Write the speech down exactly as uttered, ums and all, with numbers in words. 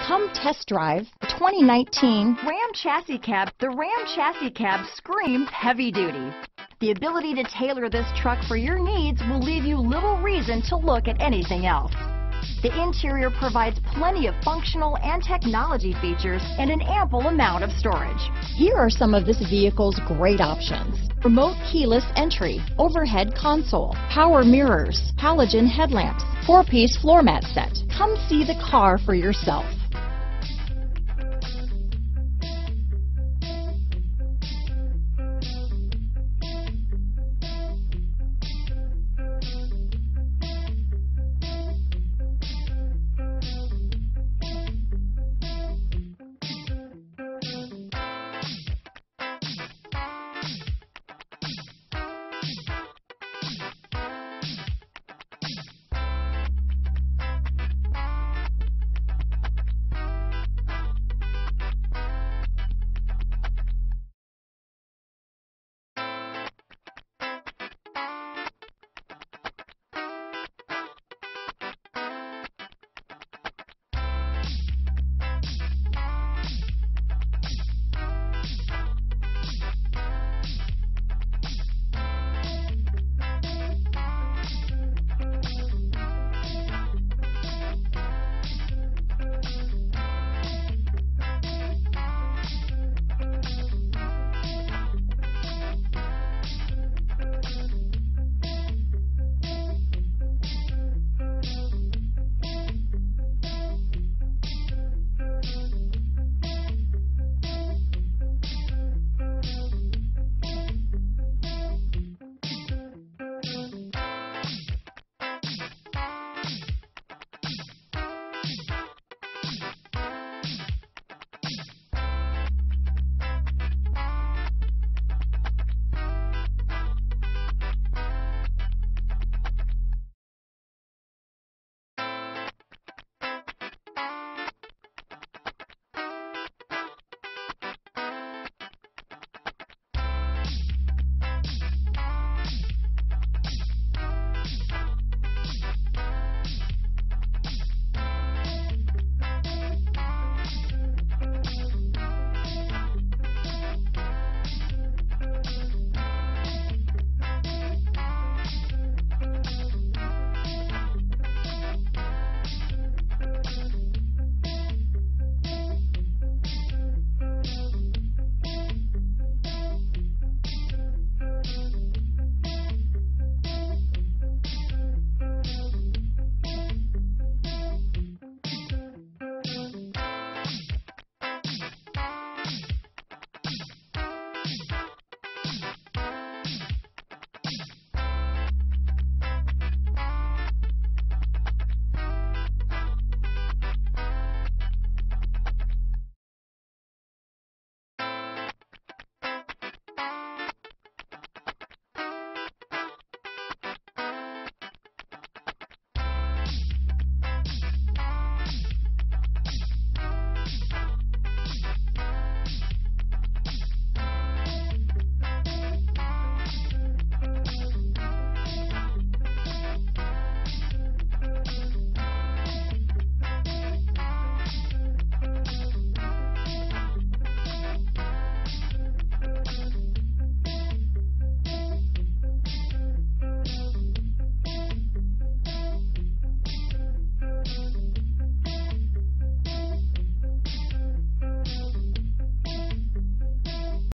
Come test drive the twenty nineteen Ram Chassis Cab. The Ram Chassis Cab screams heavy duty. The ability to tailor this truck for your needs will leave you little reason to look at anything else. The interior provides plenty of functional and technology features and an ample amount of storage. Here are some of this vehicle's great options: remote keyless entry, overhead console, power mirrors, halogen headlamps, four-piece floor mat set. Come see the car for yourself.